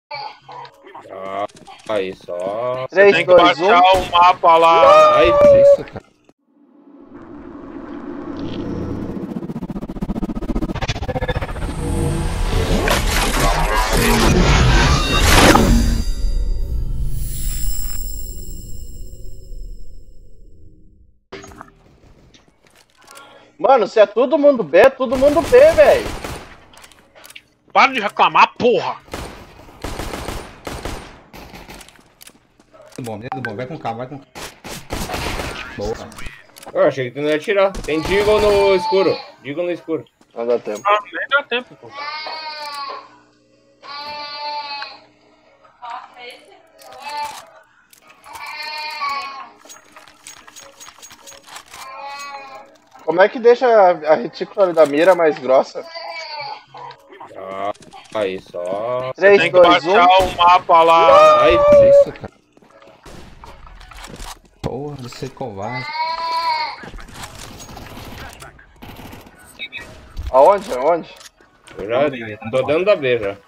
Ah, aí só. 3, Tem que 2, 1. baixar o mapa lá. Ai, Isso, cara. Mano, se é todo mundo B, é todo mundo B, velho. Para de reclamar, porra! Muito bom. Vai com calma, vai com calma. Boa. eu achei que tu não ia tirar. Tem Deagle no escuro. Deagle no escuro. Não dá tempo. Ah, nem dá tempo, pô. Como é que deixa a retícula da mira mais grossa? Ah, aí só. 3, Tem que 2, 1. baixar o mapa lá. Ai, Isso, cara. Porra, você é covarde. Aonde? Aonde? eu já tô dando da B já.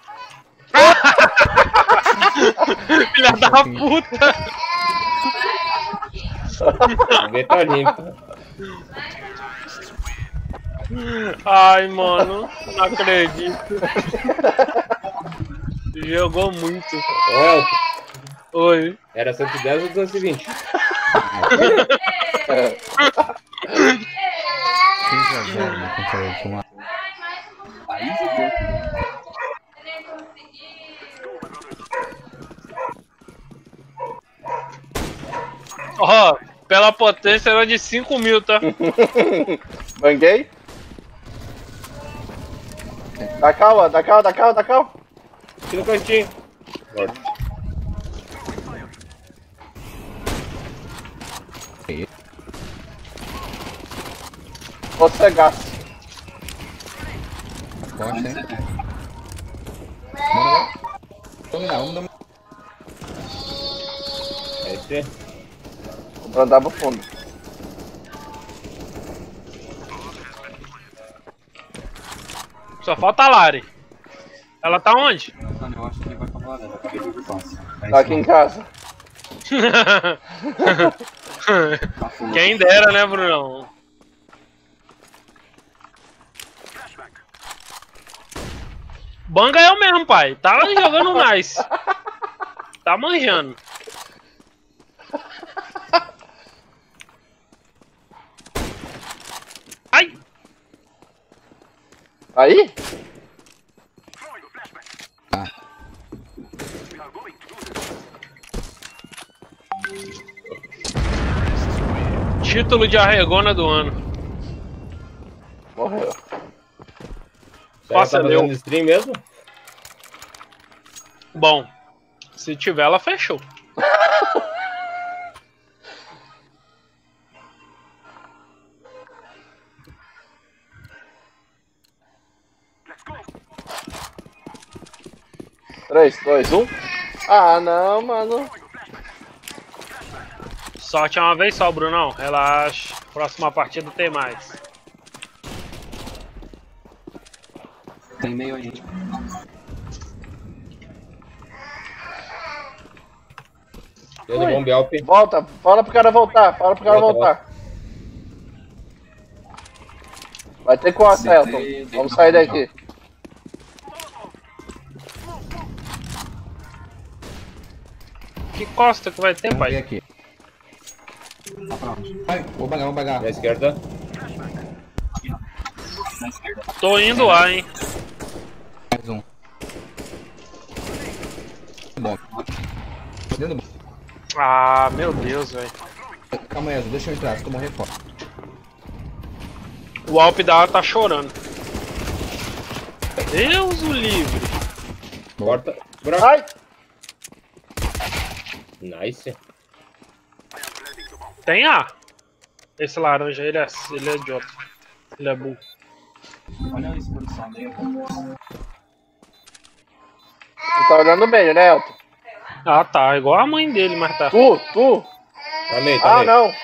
Filha da puta! A B tá limpa. Ai, mano, não acredito. Jogou muito. Ô, Elton, Oi. era 110 ou 220? 15-0, né? Contra com uma... Ó, pela potência era de 5.000, tá? Banguei. Dá calma, dá calma, dá calma, dá calma. Aqui no cantinho. Morto. Você gasta. Forte, hein? Bora. Vamos dominar. Vai ser. Vou andar pro fundo. Só falta a Lari. Ela tá onde? Mano, eu acho que ele vai pra varanda, acabei de ouvir passe. Tá aqui em casa. Quem dera, né, Brunão? Banga é o mesmo, pai. Tá jogando mais. Tá manjando. Ai! Aí? Título de arregona do ano. Morreu. Será Nossa, que tá deu. fazendo stream mesmo? Bom, se tiver, ela fechou. Três, dois, um. Ah, não, mano. Sorte é uma vez só, Brunão. Relaxa. Próxima partida tem mais. Tem meio aí. Deu de bombe Alp. Volta, fala pro cara voltar, fala pro cara Volta, voltar. Vai ter costa, Elton. Vamos sair daqui. Que costa que vai ter, Vamos ver pai? aqui. Vai, vou bagar. Na esquerda. Na esquerda. Tô indo lá, hein? Mais um. Bom. Dentro do... Ah, meu Deus, velho. Calma aí, deixa eu entrar, se tu morrer fora. O Alp da tá chorando. Deus o livre. Corta. Buraco. Ai! Nice. Tem A. Esse laranja, ele é idiota. Ele é burro. Olha a exposição dele. Tu tá olhando bem, né, Elton? Ah, tá. Igual a mãe dele, mas tá. Tu! Tá meio, tá Ah, meio. não!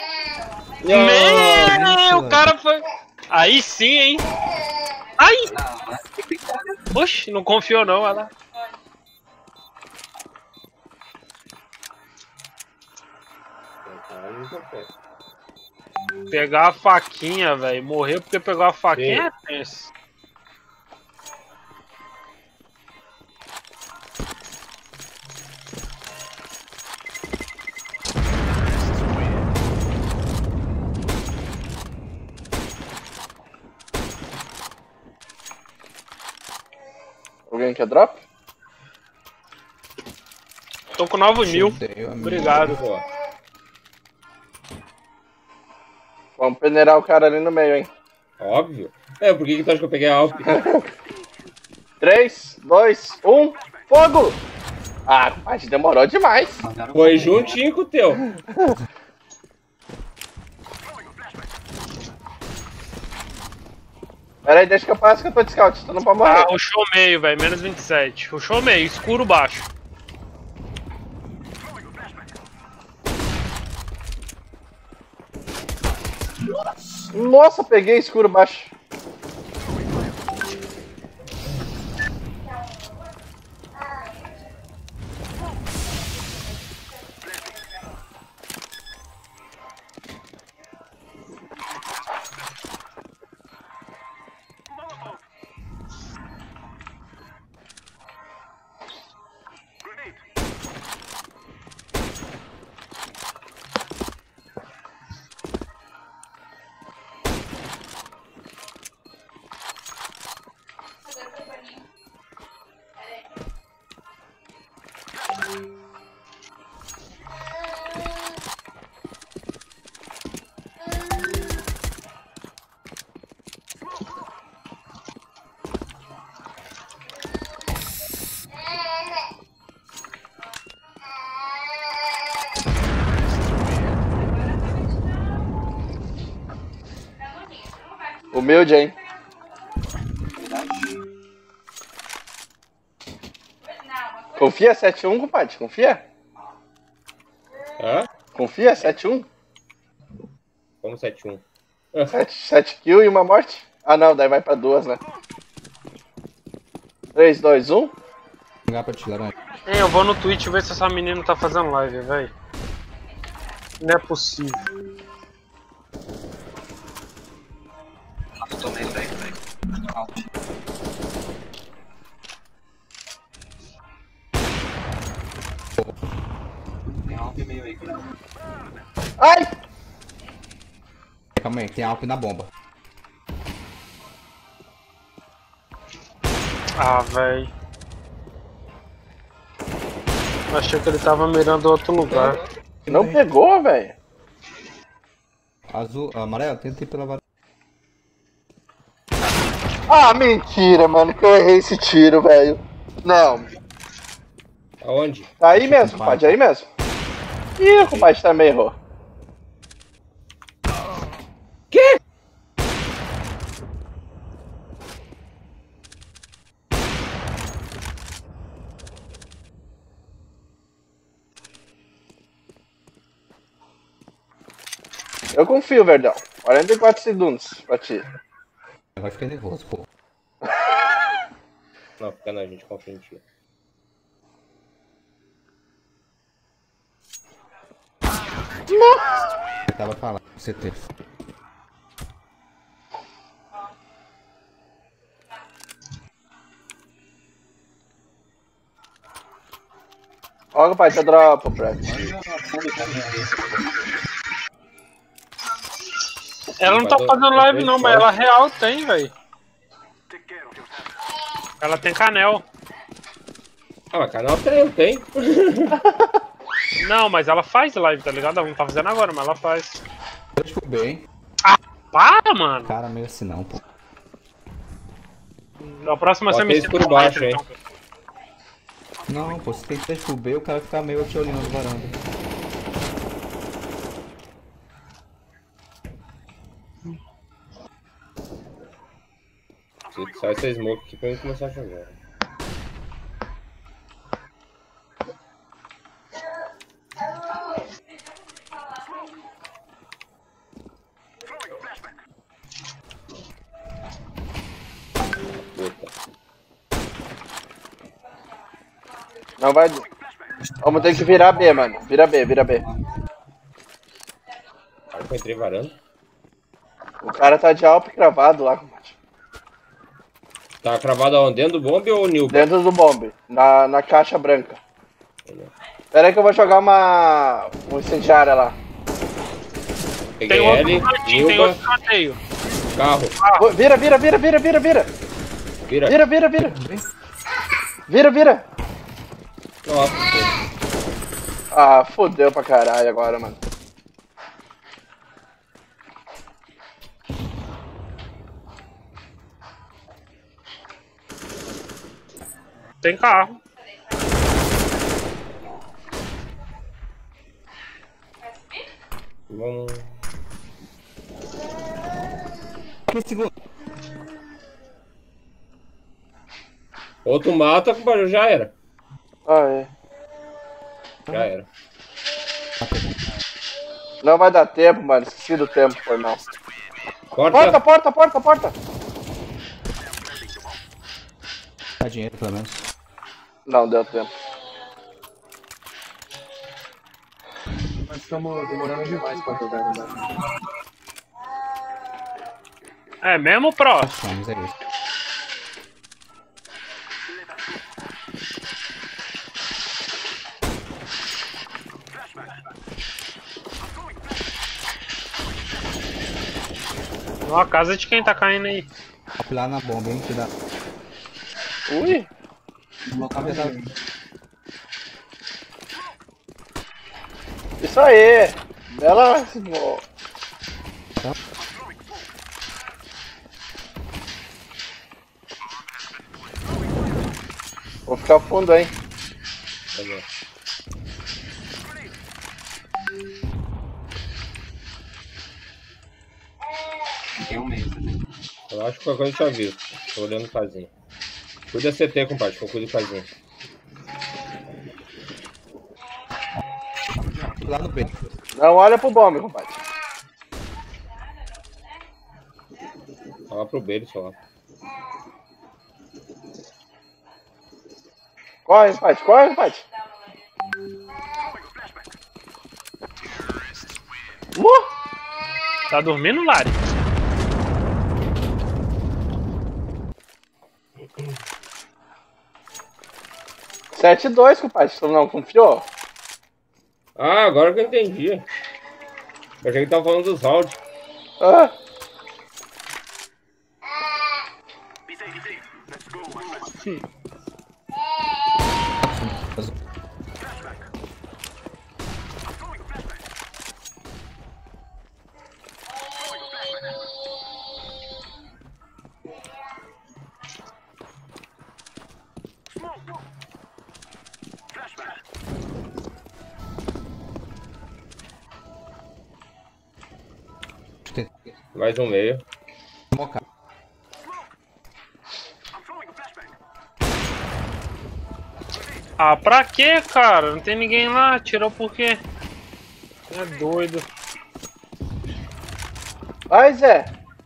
Meu, o cara foi... Aí sim, hein? Ai! Oxi, não confiou não, olha lá. Pegar a faquinha, velho. Morrer porque pegou a faquinha Sim. é tenso. Alguém quer drop? Tô com 9.000. Chutei, amigo. Obrigado. Pô. Vamos peneirar o cara ali no meio, hein? Óbvio. É, por que tu acha que eu peguei a Alp? 3, 2, 1, fogo! Ah, mas demorou demais. Mandaram Foi um- juntinho com o teu. Pera aí, deixa que eu passo que eu tô de scout, tu não pode morrer. Ah, rushou meio, velho. Menos 27. Rushou meio. Escuro baixo. Nossa, peguei escuro baixo. Humilde, hein? Confia 7-1, compadre? Confia? Hã? Confia 7-1? Como 7-1. 7 kills e uma morte? Ah não, daí vai pra 2, né? 3, 2, 1. Jogar pra te laranja. Hein, eu vou no Twitch ver se essa menina tá fazendo live, velho. Não é possível. Eu tomei daí, velho. Alto. Tem alto e meio aí, cara. Ai! Calma aí, tem Alp na bomba. Ah, velho. Achei que ele tava mirando outro lugar. Não pegou, velho. Azul, amarelo, tenta ir pela varanda. Ah, mentira, mano, que eu errei esse tiro, velho. Não. Aonde? Tá aí mesmo, compadre, aí mesmo. Ih, o compadre também errou. Quê? Eu confio, Verdão. 44 segundos pra ti. Vai ficar nervoso, pô. Não, fica não, a gente confia em ti. Eu tava falando, CT. Ó, compadre, tá drop, Brad. Ela não tá fazendo live não, mas ela real tem, velho. Ela tem canel. Ah, mas canal tem. Não, mas ela faz live, tá ligado? Ela não tá fazendo agora, mas ela faz. Dois pro B, hein? Para, mano! Cara, meio assim não, pô. Na próxima Bota você me esse por baixo, hein? Não, pô, se tem 3 pro B, o cara fica meio te olhando na varanda. Sai essa smoke aqui pra eu começar a jogar. Puta. Não vai. Vamos ter que virar B, mano. Vira B, vira B. Eu entrei varando. O cara tá de Alp cravado lá, compadre. Tá cravado aonde? Dentro do bombe ou Nilba? Dentro do bombe, na caixa branca. Pera aí que eu vou jogar um incendiária lá. Peguei Tem outro L, cantinho, tem Nilba, outro canteio. carro. Vira. Vira. Vira. Nossa, Ah, fodeu pra caralho agora, mano. Tem carro. vamos... Que segundo? Outro mata, compadre, já era. Ah, é. Já era. Não vai dar tempo, mano. Esqueci do tempo, foi mal. Porta. Porta. Dá dinheiro, pelo menos. Não, deu tempo. Nós estamos demorando demais pra jogar, né? É mesmo, Pro? Vamos, é isso. Ó, a casa de quem tá caindo aí. Top lá na bomba, hein? Que dá. Ui. Isso aí. Bela... Vou ficar fundo, hein. Tá bom. Tem um mês, né? Eu acho que qualquer coisa eu te aviso. Tô olhando o casinho. Cuida CT, compadre, que eu cuido do casinho. Lá no B. Não olha pro bombe, compadre. Fala pro Beiro só. Corre, compadre. Tá dormindo, Lari? Sete e 2, compadre. Tu não confiou? Ah, agora que eu entendi. Eu achei que tava falando dos áudios. Ah. Mais um meio. Mocar. Ah, pra quê, cara? Não tem ninguém lá. Tirou por quê? É doido. Vai, Zé.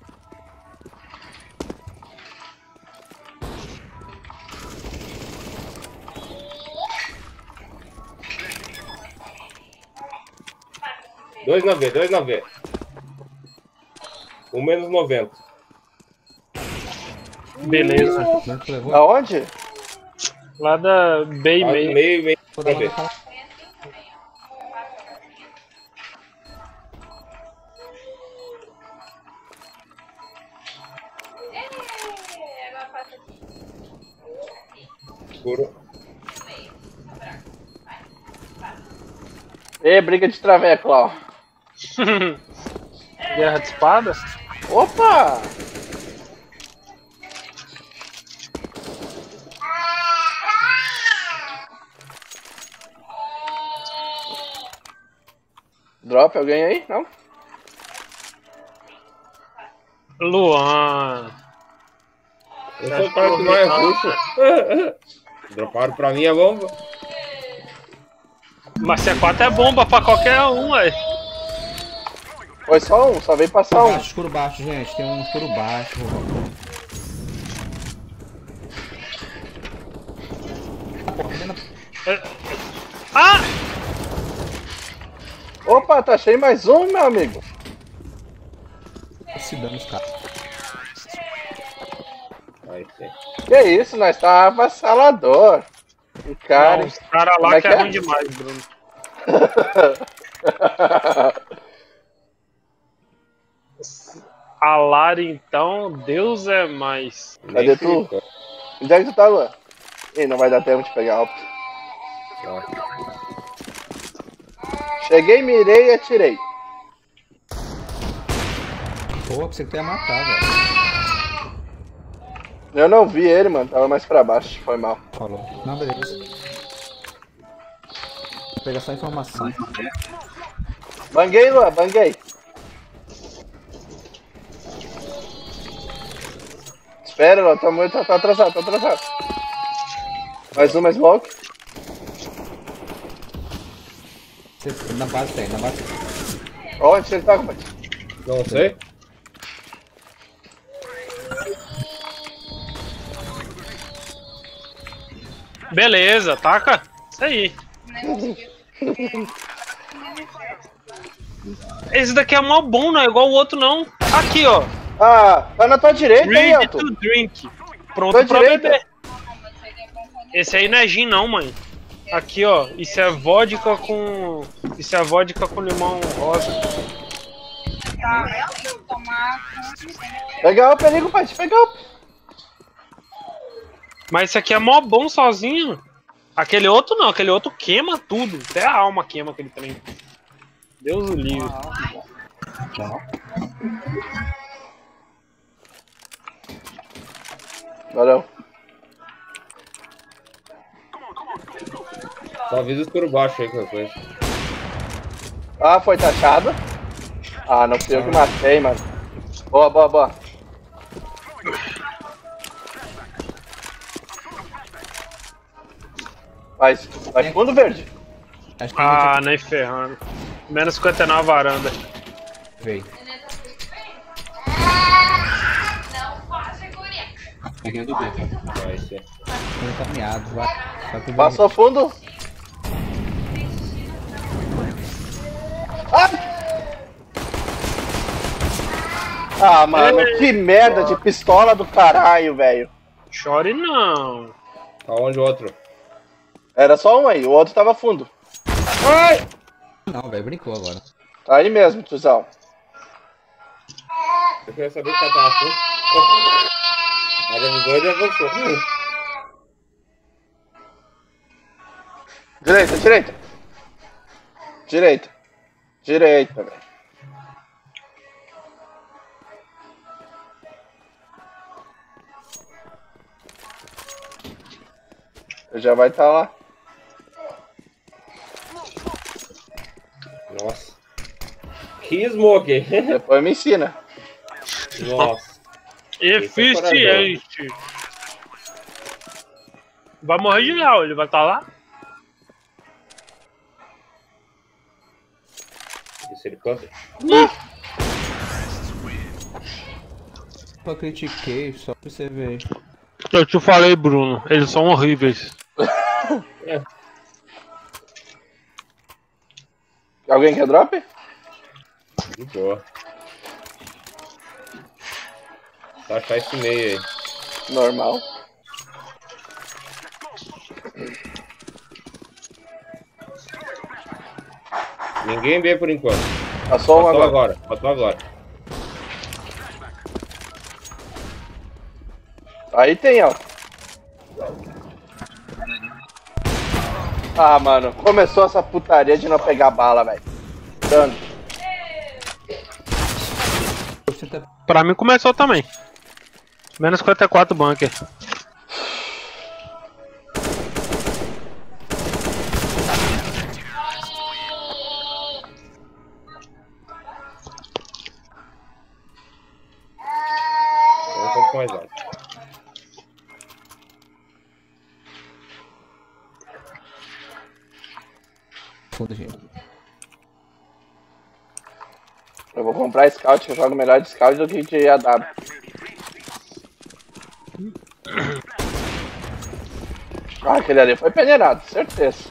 Dois na V. Um menos 90. Beleza. Não levou? Aonde? Lá da B e meio. Meio Vou na dar V. uma Escuro. Ê, briga de traveco lá, ó. Guerra de espada? Opa! Drop alguém aí? Não? Luan. Eu sou o cara que mais ruxa. Droparam pra mim a bomba. Mas C4 é bomba pra qualquer um, ué. Foi só um, só veio passar um. escuro baixo, gente. Tem um escuro baixo. Ah! Opa, tá cheio mais um, meu amigo. trucidando os caras. Vai ser. Que isso, nós tá avassalador. E cara. Não, os caras como lá é que que é é? ruim demais, Bruno. A Lara, então, Deus é mais. Cadê Nem tu? clicou. Onde é que tu tá, Luan? Ih, não vai dar tempo de pegar alto. Ó. Cheguei, mirei e atirei. Pô, pensei que tu ia matar, velho. Eu não vi ele, mano. Tava mais pra baixo. Foi mal. Falou. Não, beleza. Vou pegar só informação. Banguei, Luan. Banguei. Espera, Luan. Tá atrasado. Tá atrasado. Mais uma smoke. Na base tem, na base. Onde ele tá, compadre? Não sei. Beleza, taca. Isso aí. Esse daqui é mó bom, não é igual o outro, não. Aqui, ó. Ah, tá na tua direita, hein, Ready Elton? to drink. Pronto Tua pra direita. beber. Esse aí não é gin, não, mãe. Aqui, ó. Isso é vodka com. Isso é vodka com limão rosa. Pega o perigo, compadre. Pega o. Mas esse aqui é mó bom sozinho. Aquele outro não, aquele outro queima tudo. Até a alma queima aquele trem. Deus o livre. Valeu. Só avisa por baixo aí, qualquer coisa. Ah, foi taxado. Ah, não fui eu que matei, mano. Boa, boa, boa. Vai fundo verde. Acho que Ah, nem ferrando. Menos 59 a varanda. veio. Peguei do B. Vai ser. Ele tá miado, vai. Vai pro Passou fundo. Ah, mano, que merda de pistola do caralho, velho. Chore não. Aonde o outro? Era só um aí, o outro tava fundo. Ai! Não, velho, brincou agora. Tá aí mesmo, tiozão. Eu queria saber se ela tava fundo. Mas avisou e ele avançou. Direita, direita. Direita. Direita, velho. Já vai estar lá. Nossa. Que smoke, hein? Depois me ensina. Nossa. Eficiente. Vai morrer de real, ele vai estar lá? Isso ele canta. Eu critiquei só pra você ver. Eu te falei, Bruno, eles são horríveis. Alguém quer drop? De boa. Só achar esse meio aí. Normal. Ninguém vê por enquanto. Passou um Passou agora. agora. Passou agora. Aí tem, ó. Ah, mano, começou essa putaria de não pegar bala, velho. Dano. Você tá... Pra mim começou também. Menos 54 bunker. Um pouco mais alto. Fundo, gente. Eu vou comprar scout, eu jogo melhor de scout do que de AW. Ah, aquele ali foi peneirado, certeza.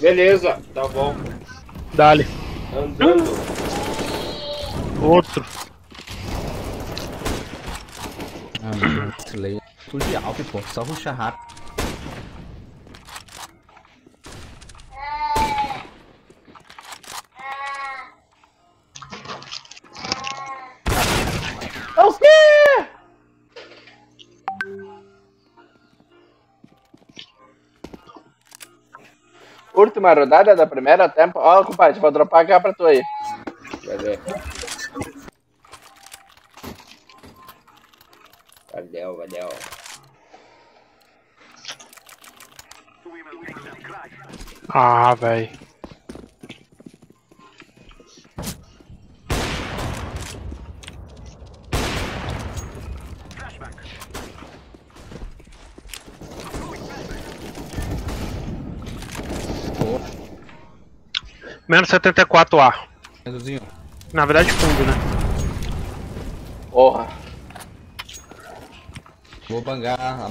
Beleza, tá bom. Dale. Andando. Outro. Ah, meu Deus, Slayer. Tudo de alto, pô. Só rushar rápido. É o quê? Última rodada da primeira tempo. Ó, compadre, vou dropar cá pra tu aí. Cadê? Valeu, valeu. Ah, velho. Menos 74A. Reduzinho. Na verdade, fundo, né? Porra. Vou bangar a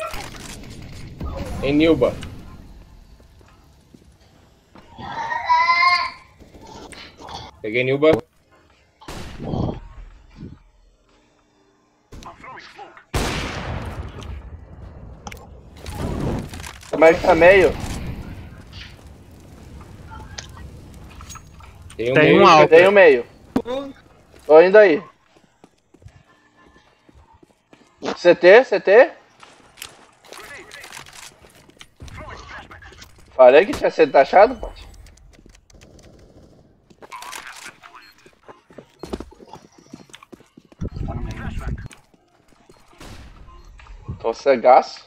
Em Nilba. Peguei Nilba. Como é que tá meio? Tem um Tem meio. um alto. Tem o meio. Tô indo aí. CT, CT. Falei que tinha sido taxado, pô. Tô cegaço.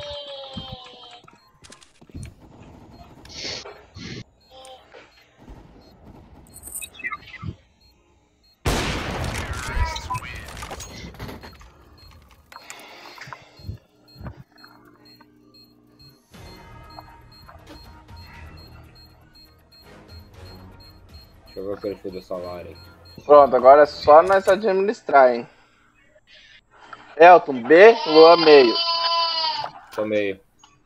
Deixa eu ver o perfil do salário aí. Pronto, agora é só nós administrar, hein. Elton, B, Lua meio. Tô meio.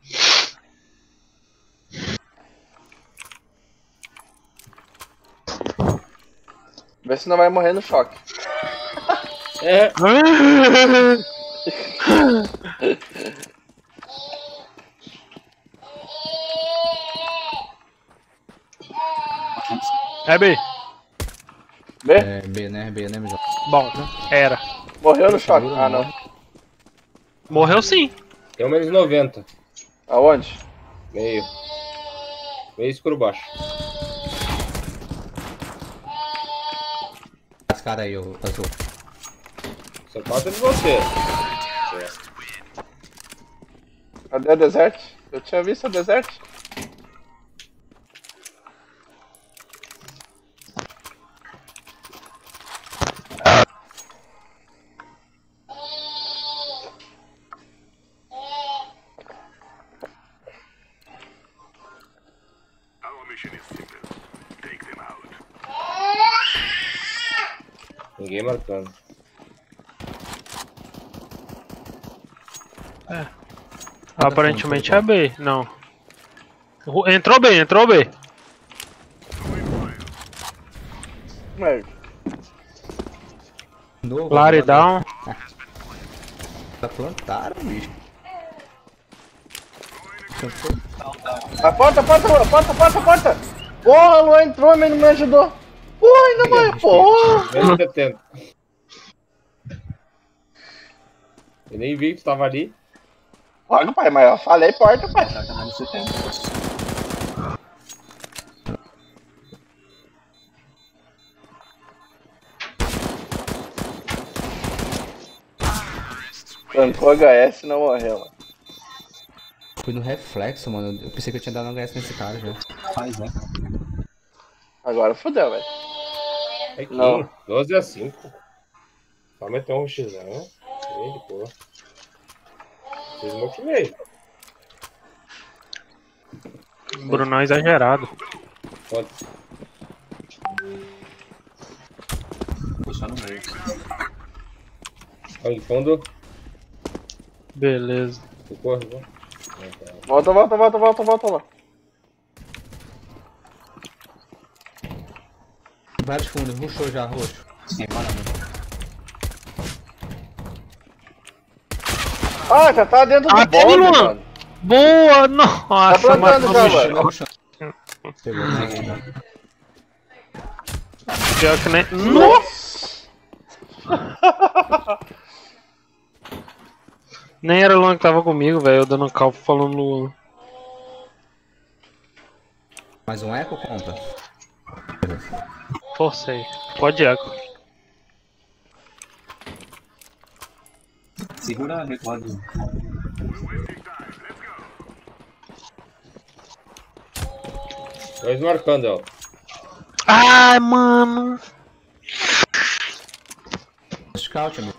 Vê se não vai morrer no choque. É. É B. B? É, B, né, meu jogo. Bom, era. Morreu no choque. Ah, não. Morreu sim. Tem um menos 90. Aonde? Meio. Meio escuro baixo. Esse cara aí, o azul. Só falta de você. Cadê o Desert? Eu tinha visto o Desert. Ninguém marcando. Aparentemente é B. Não. Entrou B, entrou B. Merda. Novo. Lari down. Tá plantaram, bicho. Porta! Porra, a Luan entrou, mas não me ajudou. Porra, ainda mais, porra! Menos 70. Eu nem vi que tu tava ali. Olha, pai, mas eu falei porta, pai. Tancou HS e não morreu, mano. Fui no reflexo, mano. Eu pensei que eu tinha dado um HS nesse cara já. Faz, né? Agora fodeu, velho. É 15. Não. 12 a 5. Só meter um xizão. Bem de boa. Fiz smoke meio. Brunão exagerado. Quanto? Puxar no meio. Olha em fundo. Beleza. Ficou, né? Volta lá. Vários fundos, rushou já, roxo. Sim, mano. Ah, já tá dentro do Ah, bombe, Luan. mano. Boa! Nossa, Tá plantando matou já, no chão. mano. Pegou no chão. Pegou, né? Pior que nem. Nossa! Nem era o Luan que tava comigo, velho. Eu dando calpo falando Luan. Mais um eco, compra. Forcei. Pode eco. Segura a recorde. Dois marcando, ó. Ai, mano. Scout, amigo.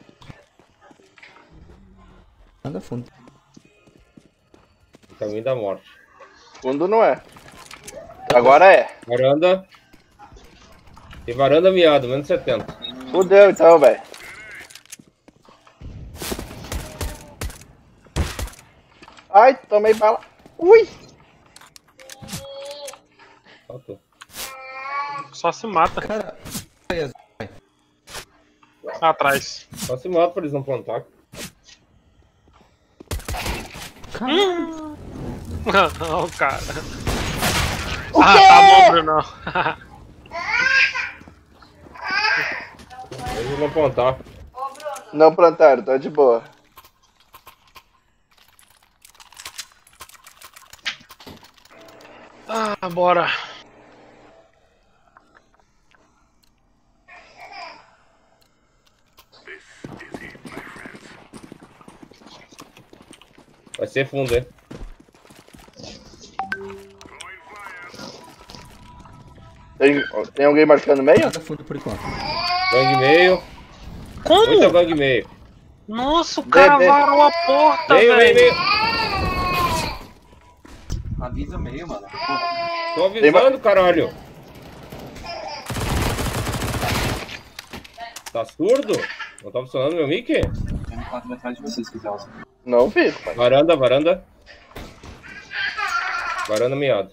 Anda fundo. Caminho da morte. Fundo não é. Agora é. Varanda. E varanda miado, menos 70. Fudeu então, velho. Ai, tomei bala. Ui! Faltou. Só se mata. Cara, Atrás. Só se mata pra eles não plantar. Não, cara. Tá bom, Bruno. Eles vão plantar. Não plantaram, tá de boa. Ah, bora. Vai ser fundo, hein? Tem alguém marcando meio? nada fundo por enquanto. Gangue meio. Como? Muito gangue meio. Nossa, o cara Bebê. varou a porta, Meio, meio, velho. meio. Avisa meio, mano. Tô avisando, caralho. Tá surdo? Não tá funcionando meu mic? Tem M4 atrás de vocês, se quiser usar. Não vi, pai. Varanda, varanda. Varanda miado.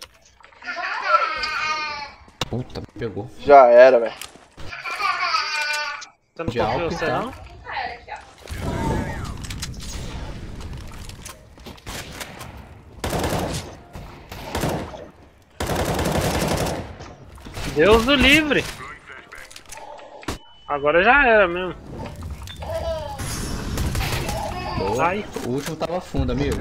Puta, me pegou. Já era, velho. Você não De confia álcool, você, tá? não? Deus do livre. Agora já era mesmo. Boa. Ai. O último tava fundo, amigo.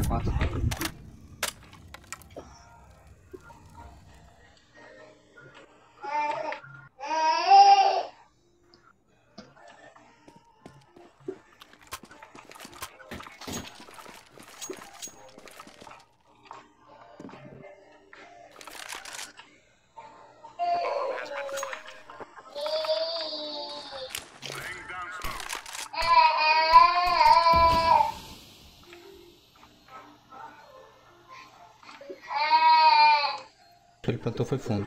O que ele plantou foi fundo.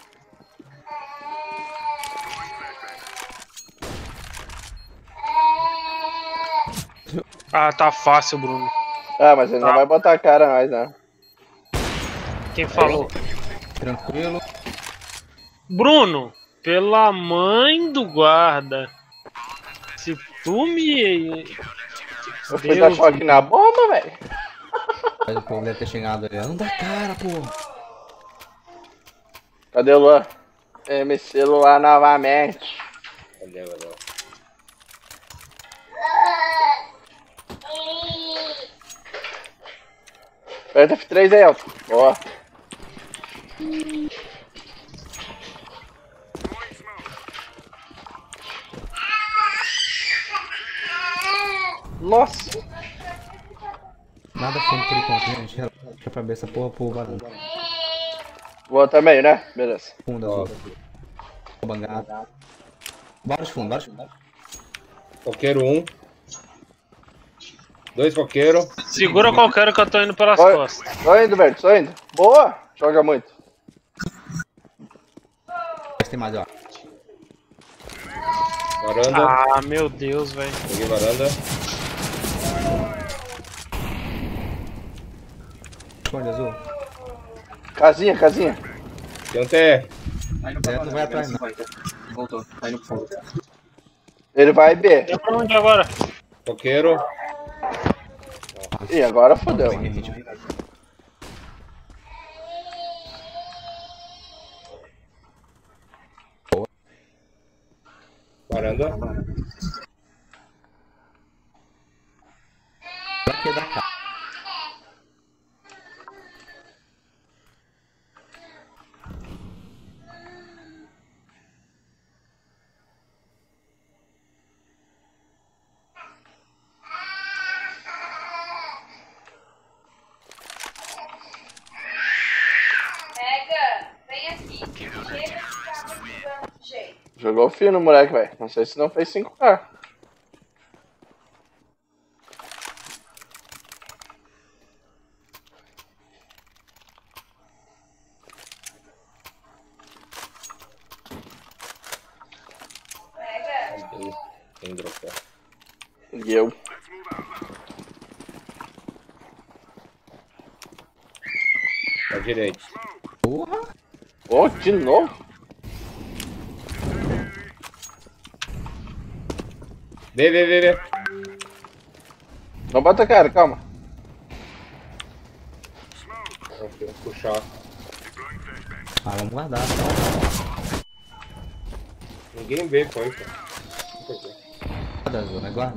Ah, tá fácil, Bruno. Ah, mas ele não Tá. vai botar a cara mais, né? Quem falou? Tranquilo. Bruno, pela mãe do guarda. Se tu me... Eu fui dar choque na bomba, velho. Mas o povo deve ter chegado ali. Anda cara, pô. Cadê o Luan? Me celular novamente. Cadê, valeu? Aperta F3 aí, Elton. Boa. Nossa. Nada fundo por enquanto, gente. Relaxa pra ver essa porra por varanda. Boa também, né? Beleza. Fundo azul. Bangada. Vários fundos, vários fundos. Coqueiro 1. 2 coqueiro. Segura qualquer que eu tô indo pelas Oi. costas. Tô indo, Berto, tô indo. Boa. Joga muito. Mas tem mais, ó. Varanda. Ah, meu Deus, velho. Peguei varanda. Esconde azul. Casinha, casinha. Tem um TR. Tá indo pra Zé lá, não vai atrás, não. 50. Voltou, tá indo pro fundo. Ele vai B. É pra onde agora? Coqueiro. Ih, agora fodeu. Vem, a gente vai. Varanda. Pra que da casa? Pega, vem aqui. Chega de ficar precisando de jeito. Jogou fino, moleque, velho. Não sei se não fez 5K. Pega. Tem dropar. E eu. Pra direita. Porra! Ô, de novo? Vê. Não bota a cara, calma. Ok, puxar. Ah, vamos guardar. Ninguém vê, foi, cara. Guarda, Zô, vai guardar.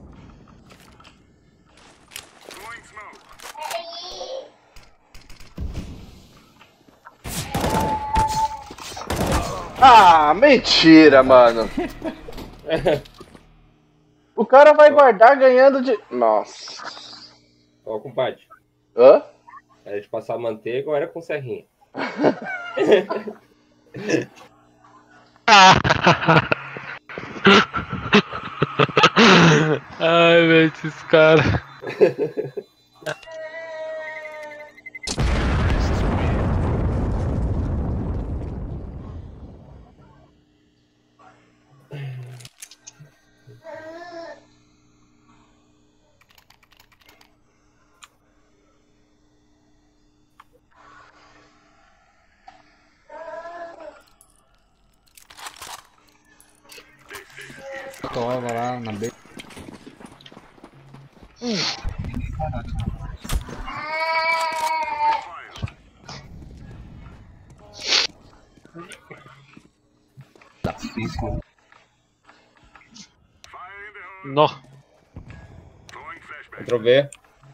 Ah, mentira, mano. O cara vai guardar ganhando de... Nossa. Ó, compadre. Hã? Era de passar manteiga ou era com serrinha? Ai, velho, esses caras. Tova lá na B. Nó. Entrou B.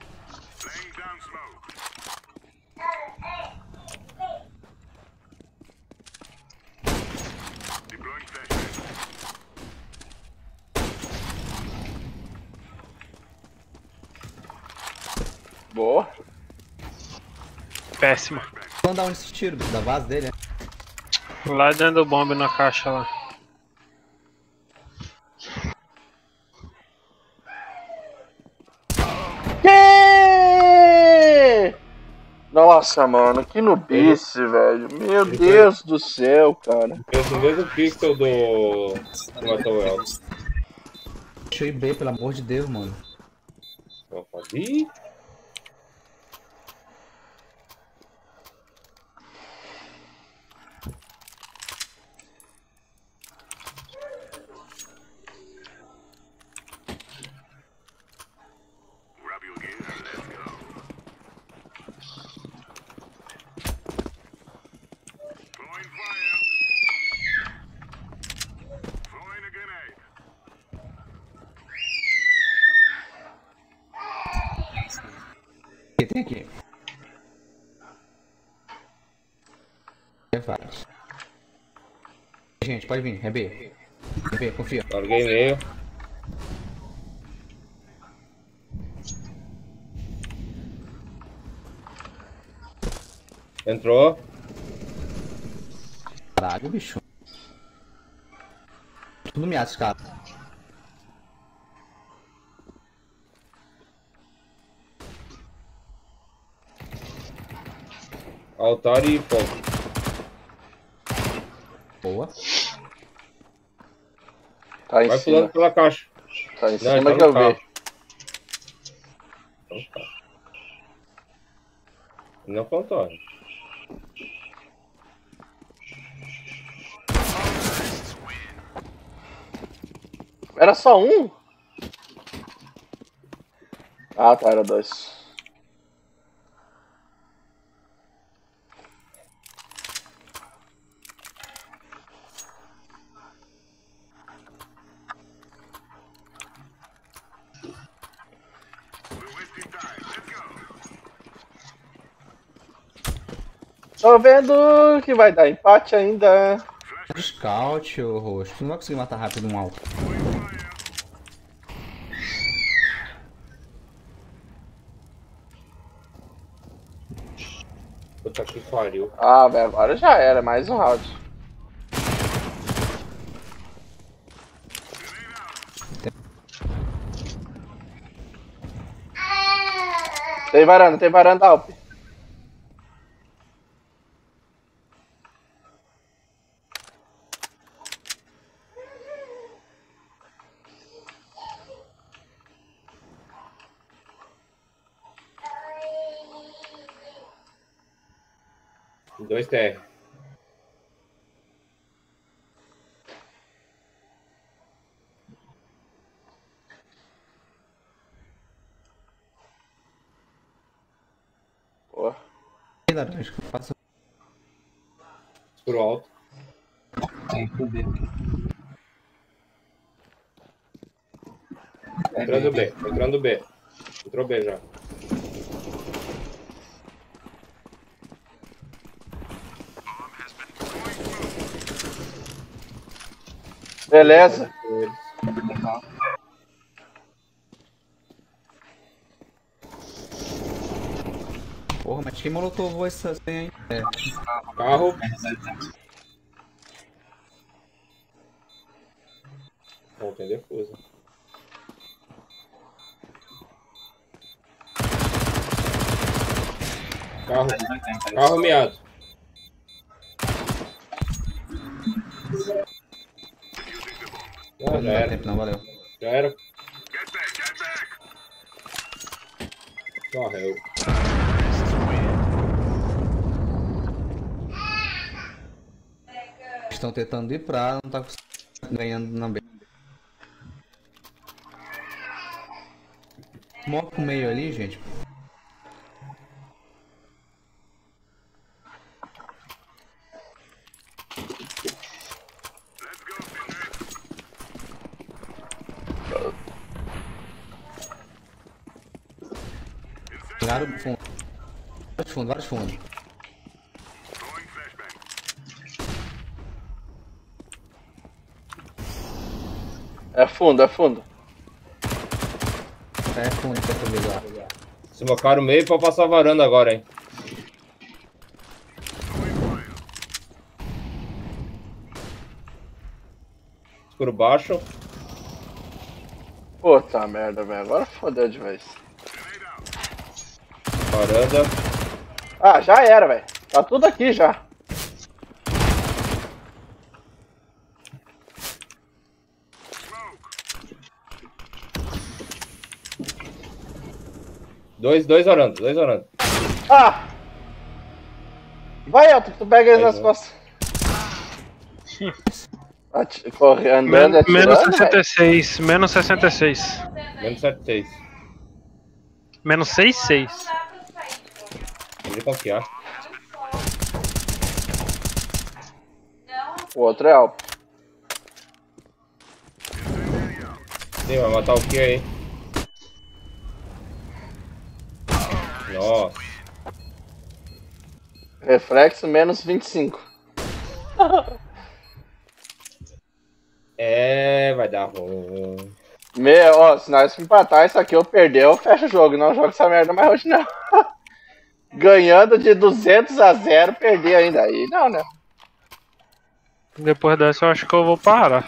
Boa. Péssima. Vamos dar onde esse tiro? Da base dele, né? Lá dentro do bombe na caixa lá. Que? Nossa, mano, que nubice, velho. Meu Deus do céu, cara. Fez o mesmo pixel do matou o Elton. Deixa eu ir B, pelo amor de Deus, mano. Ih, O que tem aqui? É vários. Gente, pode vir, é B. É B, confia. larguei meio. Entrou. Caralho, bicho. Tudo miado, esse cara. Altar e fogo. Boa. Tá em Vai cima. pulando pela caixa. Tá em Não, cima ele que tá eu no vi. carro. Então tá. Não contou. Era só um? Ah, tá, era 2. Tô vendo que vai dar empate ainda. Scout, ô roxo. Tu não vai conseguir matar rápido um alto. Puta que pariu. Ah, velho, agora já era, mais um round. Tem varanda, Alp. Dois TR. Boa. E laranja, passa. Pro alto. Tem que fuder. Entrando B. Entrando B. Entrou B já. Beleza. Porra, mas quem molotovou essa senha aí? É. Carro. Não tem defusa. Carro. Carro miado. Ah, Não já dá era. tempo não, valeu. Já era. Morreu. Estão tentando ir pra, não tá ganhando na B. Moca o meio ali, gente. Tiraram do fundo. Vários fundos, vários fundos. É fundo, é fundo. É fundo, tenta ligar. Se mocaram o meio pra passar a varanda agora, hein. Escuro baixo. Puta merda, velho. Agora fodeu de vez. Varanda. Ah, já era, velho. Tá tudo aqui já. Dois varanda. Ah! Vai, Elton, que tu pega eles nas costas. Correndo, andando, atirando, Menos velho. 66. Menos 66. Menos 76. Menos 66. Pode confiar. O outro é Alp. Sim, vai matar o que aí? Nossa. Reflexo menos 25. É, vai dar ruim. Ó, se nós empatar isso aqui, eu perder, eu fecho o jogo. Não jogo essa merda mais hoje, não. Ganhando de 200-0, perder ainda. Aí não, né? Depois dessa eu acho que eu vou parar.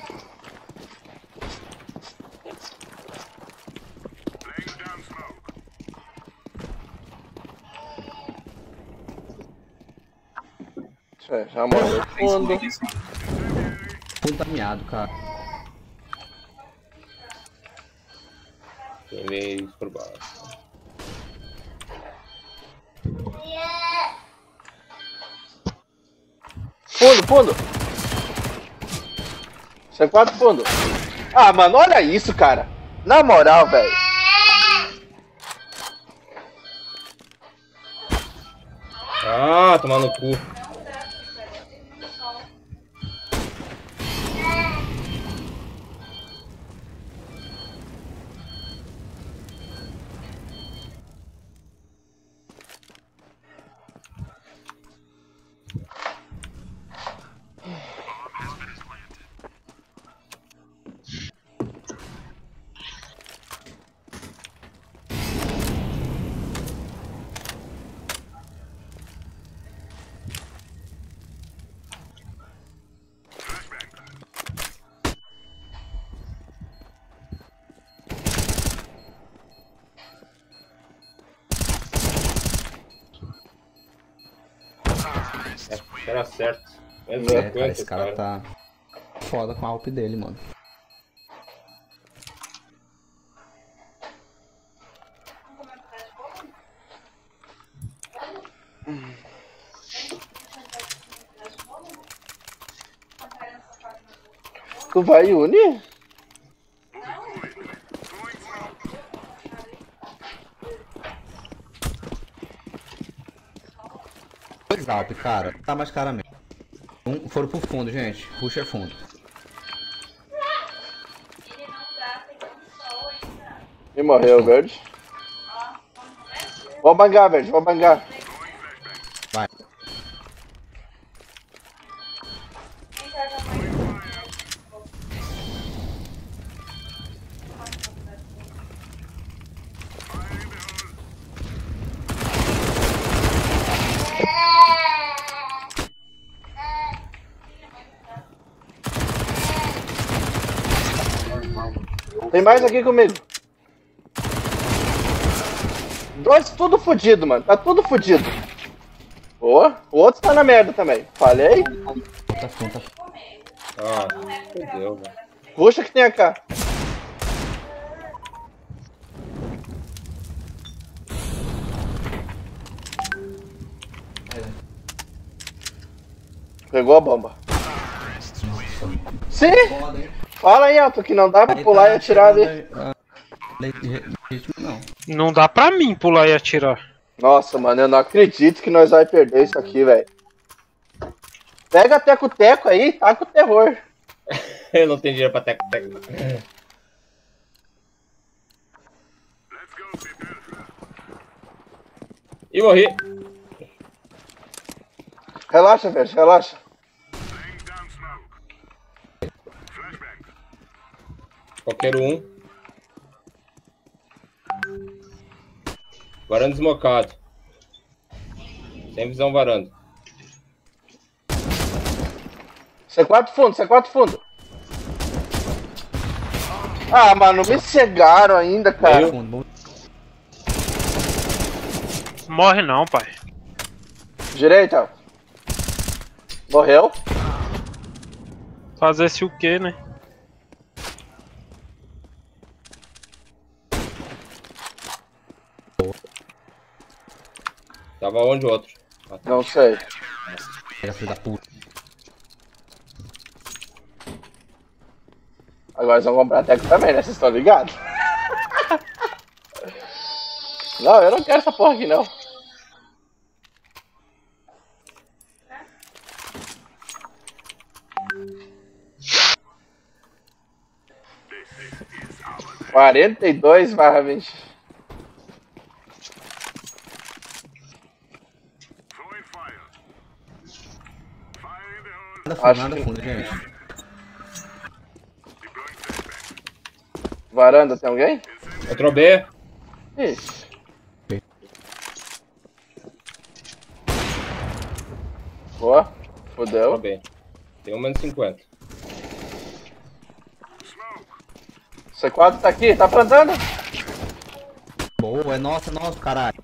Já morreu fundo. Fundo tá miado, cara. Tem meio por baixo. Fundo. C4 fundo. Ah, mano, olha isso, cara. Na moral, velho. Ah, tomar no cu. Era certo. Menos É, 50, cara, esse cara tá foda com a AWP dele, mano. Tu vai unir? Dois AWP, cara. Tá mais cara mesmo. Foram pro fundo, gente. Puxa é fundo. E morreu, verde. Vou bangar, verde, vou bangar. Vai. Tem mais aqui comigo. Dois tudo fudido, mano. Tá tudo fudido. Boa. O outro tá na merda também. Falei. Tá fundo, tá fundo. Ah, fodeu, velho. Puxa que tem AK. Pegou a bomba. Sim! Foda, hein? Fala aí, Elton, que não dá pra pular e atirar ali. Não. Não dá pra mim pular e atirar. Nossa, mano, eu não acredito que nós vai perder isso aqui, velho. Pega teco-teco aí, tá com o terror. Eu não tenho dinheiro pra teco-teco. E morri. Relaxa, velho, relaxa. Qualquer um. Varanda desmocado. Sem visão varanda. C4 fundo, C4 fundo. Ah, mano, me cegaram ainda, cara. Fundo, bom. Morre não, pai. Direita. Morreu. Fazer-se o quê, né? Tava onde o outro? Ah, tá. Não sei. Pega, filho da puta. Agora eles vão comprar teco também, né? Vocês estão ligados? Não, eu não quero essa porra aqui, não. (42/20) Acho Nada que- fundo, gente. Varanda, tem alguém? Entrou B. Ixi. Boa. Entrou Fudeu. B. Tem 1-50. C4 tá aqui, tá plantando? Boa, é nosso, caralho.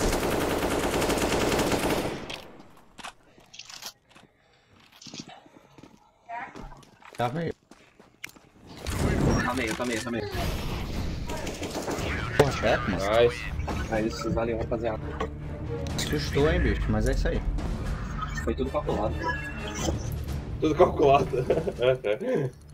Tá meio. Tá meio. Porra, chefe, mano. Nice. É isso, valeu, rapaziada. Assustou, hein, bicho, mas é isso aí. Foi tudo calculado. Tudo calculado.